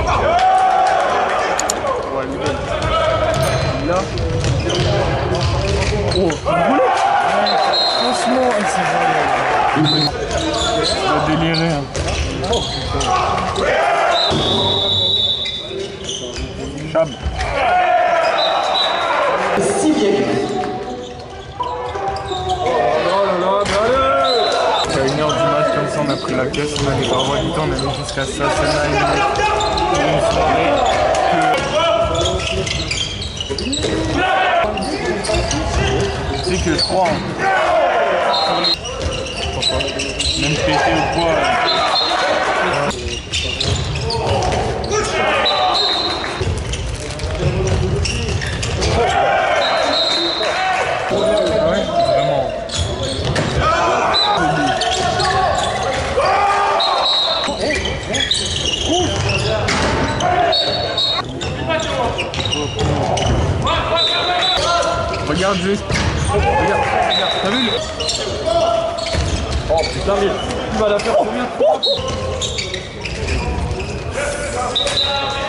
Là. Oh, une roulette. Franchement, elle s'est volée. Il va délirer. Hein. Cham. 6e. À 1h du match, comme ça, on a pris la caisse, on allait pas avoir du temps, on allait jusqu'à ça, celle-là, tu sais que je crois, hein. Même pété ou quoi. Ouais, vraiment. Regarde juste. Regarde. T'as vu? Oh putain, mais tu vas la faire combien de fois?